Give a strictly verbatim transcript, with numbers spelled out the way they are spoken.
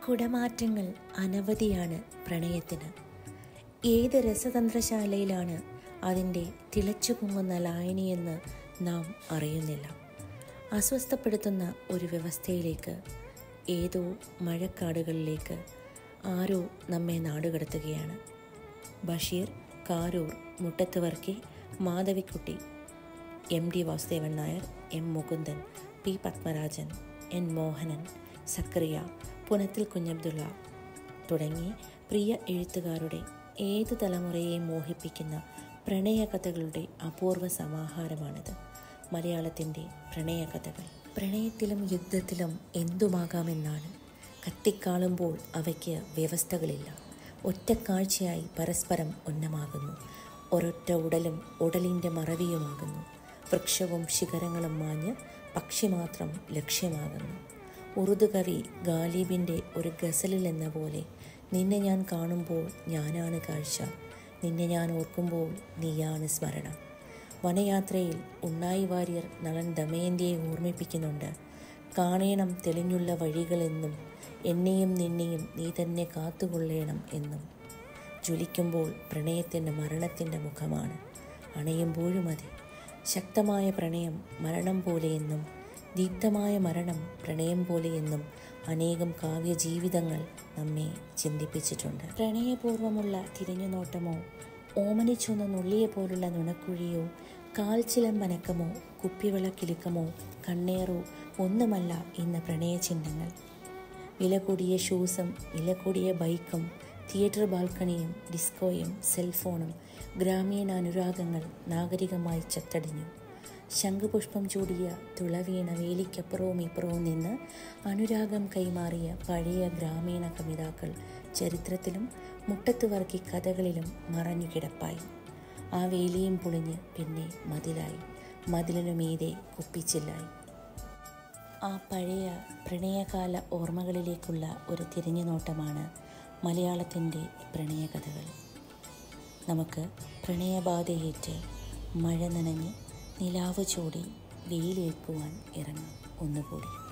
കുടമാറ്റങ്ങൾ അനവധിയാണ് പ്രണയത്തിന്. ഏത് രസതന്ത്രശാലയിലാണ് അതിൻ്റെ തിളച്ചു പൊങ്ങുന്ന ലായനിയെന്ന് നാം അറിയുന്നില്ല. അസ്വസ്ഥപ്പെടുത്തുന്ന ഒരു വ്യവസ്ഥയിലേക്ക്, ഏതോ മഴക്കാടുകളിലേക്ക് ആരോ നമ്മെ നാടുകടത്തുകയാണ്. Basheer, Karoor, Muttathu Varkey, Madhavikutty, M D Vasudevan Nair, M Mukundan, P Padmarajan, N Mohanan, Zacharia, പുനത്തിൽ കുഞ്ഞബ്ദുള്ള തുടങ്ങി പ്രിയ എഴുത്തുകാരുടെ ഏത് തലമുറയെയും മോഹിപ്പിക്കുന്ന പ്രണയകഥകളുടെ അപൂർവ സമാഹാരമാണിത്. മലയാളത്തിൻ്റെ പ്രണയകഥകൾ. പ്രണയത്തിലും യുദ്ധത്തിലും എന്തുമാകാമെന്നാണ്. കത്തിക്കാളുമ്പോൾ അവയ്ക്ക് വ്യവസ്ഥകളില്ല. ഒറ്റക്കാഴ്ചയായി പരസ്പരം ഉന്നമാകുന്നു. ഒരൊറ്റ ഉടലും ഉടലിൻ്റെ മറവിയുമാകുന്നു. വൃക്ഷവും ശിഖരങ്ങളും മാഞ്ഞ് പക്ഷി മാത്രം ലക്ഷ്യമാകുന്നു. ഉറുദു കവി ഗാലിബിൻ്റെ ഒരു ഗസലിൽ എന്ന പോലെ, നിന്നെ ഞാൻ കാണുമ്പോൾ ഞാനാണ് കാഴ്ച, നിന്നെ ഞാൻ ഓർക്കുമ്പോൾ നീയാണ് സ്മരണ. വനയാത്രയിൽ ഉണ്ണായി വാര്യർ നളൻ ദമയന്തിയെ ഓർമ്മിപ്പിക്കുന്നുണ്ട്. കാണേണം തെളിഞ്ഞുള്ള വഴികളെന്നും, എന്നെയും നിന്നെയും നീ തന്നെ കാത്തുകൊള്ളേണം എന്നും. ജ്വലിക്കുമ്പോൾ പ്രണയത്തിൻ്റെ മരണത്തിൻ്റെ മുഖമാണ്, അണയുമ്പോഴും അതെ. ശക്തമായ പ്രണയം മരണം പോലെയെന്നും, ദീപ്തമായ മരണം പ്രണയം പോലെയെന്നും അനേകം കാവ്യജീവിതങ്ങൾ നമ്മെ ചിന്തിപ്പിച്ചിട്ടുണ്ട്. പ്രണയപൂർവമുള്ള തിരിഞ്ഞുനോട്ടമോ, ഓമനിച്ചൊന്ന് നുള്ളിയ പോലുള്ള നുണക്കുഴിയോ, കാൽച്ചിലമ്പനക്കമോ, കുപ്പിവിളക്കിലുക്കമോ, കണ്ണേറോ ഒന്നുമല്ല ഇന്ന് പ്രണയചിഹ്നങ്ങൾ. വില കൂടിയ ഷൂസും വില കൂടിയ ബൈക്കും, തിയേറ്റർ ബാൽക്കണിയും ഡിസ്കോയും സെൽഫോണും ഗ്രാമീണ അനുരാഗങ്ങൾ നാഗരികമായി ചത്തടിഞ്ഞു. ശംഖുപുഷ്പം ചൂടിയ തുളവീണ വേലിക്കപ്പുറവും ഇപ്പുറവും നിന്ന് അനുരാഗം കൈമാറിയ പഴയ ഗ്രാമീണ കവിതാക്കൾ ചരിത്രത്തിലും മുട്ടത്തുവർക്കി കഥകളിലും മറഞ്ഞു കിടപ്പായി. ആ വേലിയും പൊളിഞ്ഞ് പിന്നെ മതിലായി, മതിലിനു മീതെ കുപ്പിച്ചില്ലായി. ആ പഴയ പ്രണയകാല ഓർമ്മകളിലേക്കുള്ള ഒരു തിരിഞ്ഞുനോട്ടമാണ് മലയാളത്തിൻ്റെ പ്രണയകഥകൾ. നമുക്ക് പ്രണയബാധയേറ്റ് മഴ നനഞ്ഞ് നിലാവ് ചൂടി വെയിലേൽക്കുവാൻ ഇറങ്ങാം ഒന്നുകൂടി.